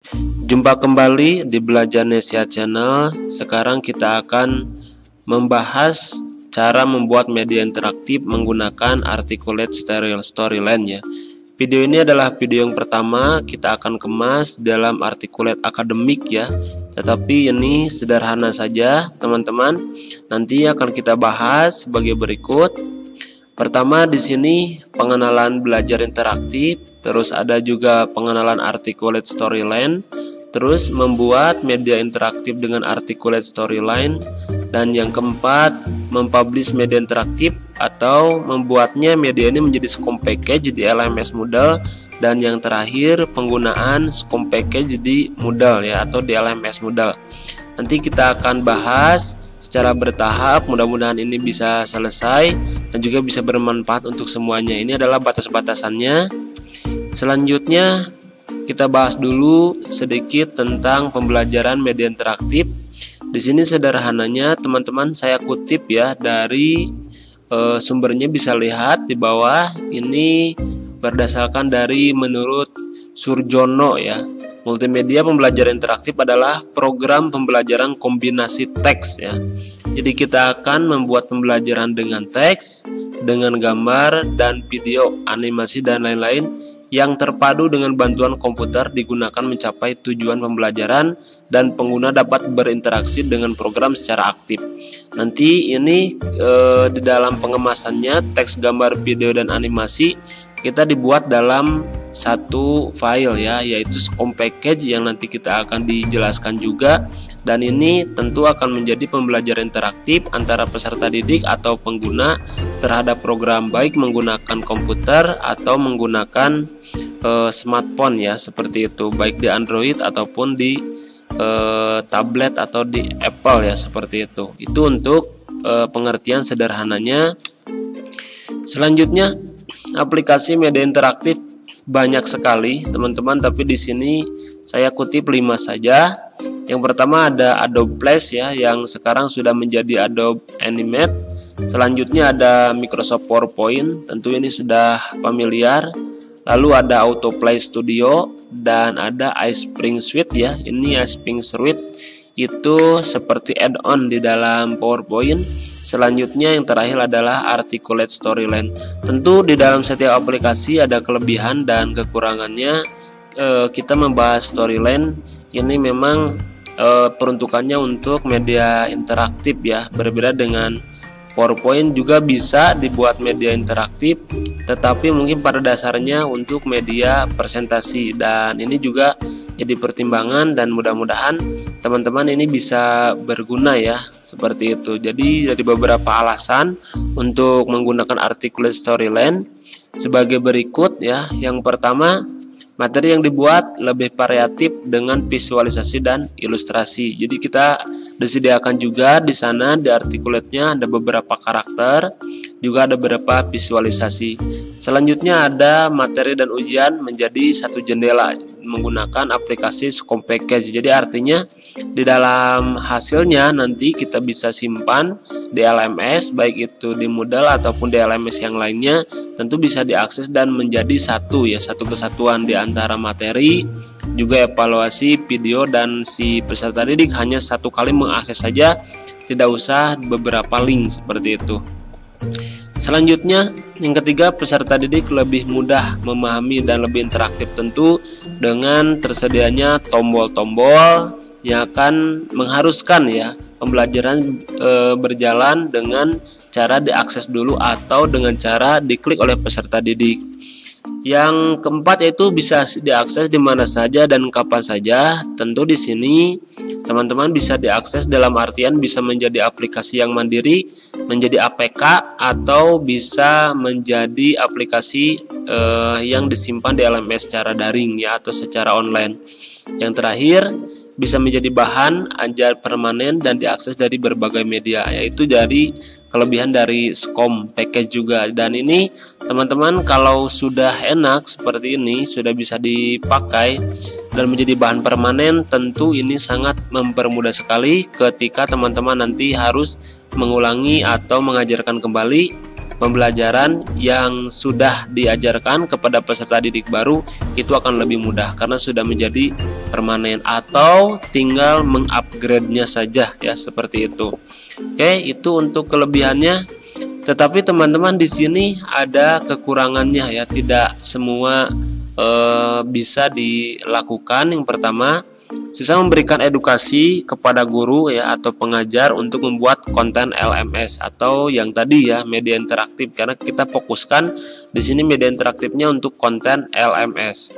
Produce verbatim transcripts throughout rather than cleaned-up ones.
Jumpa kembali di Belajar Nesia Channel. Sekarang kita akan membahas cara membuat media interaktif menggunakan Articulate Stereo Storyline ya. Video ini adalah video yang pertama kita akan kemas dalam Articulate Akademik ya. Tetapi ini sederhana saja teman-teman. Nanti akan kita bahas sebagai berikut. Pertama di sini pengenalan belajar interaktif, terus ada juga pengenalan Articulate Storyline, terus membuat media interaktif dengan Articulate Storyline, dan yang keempat mempublish media interaktif atau membuatnya media ini menjadi Scom package di L M S Moodle, dan yang terakhir penggunaan Scom package di Moodle ya atau di L M S Moodle. Nanti kita akan bahas secara bertahap, mudah-mudahan ini bisa selesai dan juga bisa bermanfaat untuk semuanya. Ini adalah batas-batasannya. Selanjutnya kita bahas dulu sedikit tentang pembelajaran media interaktif. Di sini sederhananya teman-teman saya kutip ya dari e, sumbernya, bisa lihat di bawah. Ini berdasarkan dari menurut Surjono ya. Multimedia pembelajaran interaktif adalah program pembelajaran kombinasi teks ya. Jadi kita akan membuat pembelajaran dengan teks, dengan gambar dan video, animasi dan lain-lain yang terpadu dengan bantuan komputer digunakan mencapai tujuan pembelajaran, dan pengguna dapat berinteraksi dengan program secara aktif. Nanti ini e, di dalam pengemasannya teks, gambar, video dan animasi kita dibuat dalam satu file ya, yaitu Scom package yang nanti kita akan dijelaskan juga. Dan ini tentu akan menjadi pembelajaran interaktif antara peserta didik atau pengguna terhadap program, baik menggunakan komputer atau menggunakan e, smartphone ya, seperti itu, baik di Android ataupun di e, tablet atau di Apple ya, seperti itu. Itu untuk e, pengertian sederhananya. Selanjutnya aplikasi media interaktif banyak sekali teman-teman, tapi di sini saya kutip lima saja. Yang pertama ada Adobe Flash ya, yang sekarang sudah menjadi Adobe Animate. Selanjutnya ada Microsoft PowerPoint, tentu ini sudah familiar. Lalu ada Autoplay Studio dan ada iSpring Suite ya. Ini iSpring Suite itu seperti add-on di dalam PowerPoint. Selanjutnya yang terakhir adalah Articulate Storyline. Tentu di dalam setiap aplikasi ada kelebihan dan kekurangannya. E, kita membahas Storyline ini memang e, peruntukannya untuk media interaktif ya. Berbeda dengan PowerPoint, juga bisa dibuat media interaktif, tetapi mungkin pada dasarnya untuk media presentasi, dan ini juga jadi pertimbangan, dan mudah-mudahan teman-teman ini bisa berguna ya, seperti itu. Jadi dari beberapa alasan untuk menggunakan Articulate Storyline sebagai berikut ya. Yang pertama, materi yang dibuat lebih variatif dengan visualisasi dan ilustrasi. Jadi kita disediakan juga di sana di Articulate-nya ada beberapa karakter, juga ada beberapa visualisasi. Selanjutnya ada materi dan ujian menjadi satu jendela menggunakan aplikasi Scom package. Jadi artinya di dalam hasilnya nanti kita bisa simpan di L M S, baik itu di Moodle ataupun di L M S yang lainnya, tentu bisa diakses dan menjadi satu ya, satu kesatuan di antara materi, juga evaluasi video, dan si peserta didik hanya satu kali mengakses saja, tidak usah beberapa link seperti itu. Selanjutnya yang ketiga, peserta didik lebih mudah memahami dan lebih interaktif tentu dengan tersedianya tombol-tombol yang akan mengharuskan ya pembelajaran e, berjalan dengan cara diakses dulu atau dengan cara diklik oleh peserta didik. Yang keempat yaitu bisa diakses di mana saja dan kapan saja. Tentu di sini teman-teman bisa diakses dalam artian bisa menjadi aplikasi yang mandiri, menjadi A P K, atau bisa menjadi aplikasi eh, yang disimpan di L M S secara daring ya, atau secara online. Yang terakhir bisa menjadi bahan ajar permanen dan diakses dari berbagai media, yaitu dari kelebihan dari Scom package juga. Dan ini teman-teman kalau sudah enak seperti ini, sudah bisa dipakai dan menjadi bahan permanen, tentu ini sangat mempermudah sekali ketika teman-teman nanti harus mengulangi atau mengajarkan kembali pembelajaran yang sudah diajarkan kepada peserta didik baru itu akan lebih mudah karena sudah menjadi permanen atau tinggal mengupgrade-nya saja ya, seperti itu. Oke, itu untuk kelebihannya. Tetapi teman-teman di sini ada kekurangannya ya, tidak semua e, bisa dilakukan. Yang pertama, susah memberikan edukasi kepada guru ya atau pengajar untuk membuat konten L M S atau yang tadi ya media interaktif, karena kita fokuskan di sini media interaktifnya untuk konten L M S.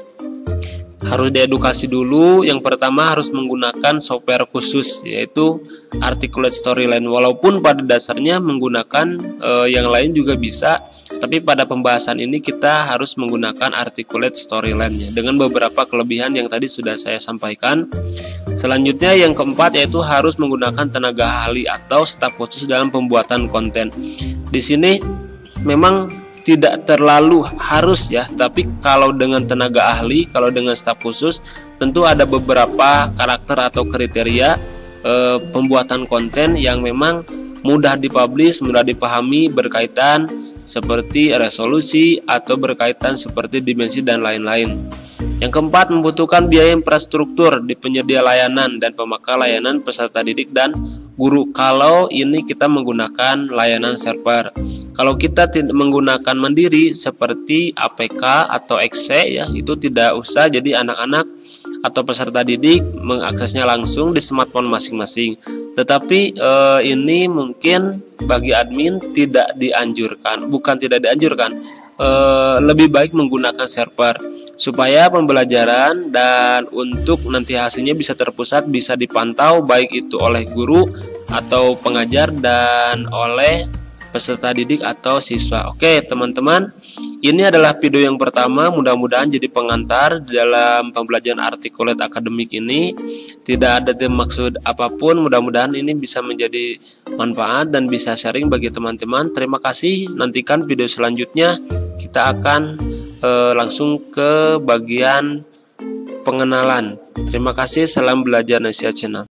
Harus diedukasi dulu. Yang pertama harus menggunakan software khusus yaitu Articulate Storyline. Walaupun pada dasarnya menggunakan eh, yang lain juga bisa, tapi pada pembahasan ini kita harus menggunakan Articulate Storyline dengan beberapa kelebihan yang tadi sudah saya sampaikan. Selanjutnya yang keempat yaitu harus menggunakan tenaga ahli atau staf khusus dalam pembuatan konten. Di sini memang tidak terlalu harus ya, tapi kalau dengan tenaga ahli, kalau dengan staf khusus tentu ada beberapa karakter atau kriteria e, pembuatan konten yang memang mudah dipublish, mudah dipahami, berkaitan seperti resolusi atau berkaitan seperti dimensi dan lain-lain. Yang keempat, membutuhkan biaya infrastruktur di penyedia layanan dan pemakai layanan, peserta didik dan guru. Kalau ini kita menggunakan layanan server. Kalau kita tidak menggunakan mandiri seperti A P K atau exe ya, itu tidak usah. Jadi anak-anak atau peserta didik mengaksesnya langsung di smartphone masing-masing. Tetapi eh, ini mungkin bagi admin tidak dianjurkan, bukan tidak dianjurkan, eh, lebih baik menggunakan server supaya pembelajaran dan untuk nanti hasilnya bisa terpusat, bisa dipantau baik itu oleh guru atau pengajar dan oleh peserta didik atau siswa. Oke teman-teman, ini adalah video yang pertama, mudah-mudahan jadi pengantar dalam pembelajaran Articulate akademik ini. Tidak ada maksud apapun, mudah-mudahan ini bisa menjadi manfaat dan bisa sharing bagi teman-teman. Terima kasih, nantikan video selanjutnya kita akan eh, langsung ke bagian pengenalan. Terima kasih, salam belajar Nesia Channel.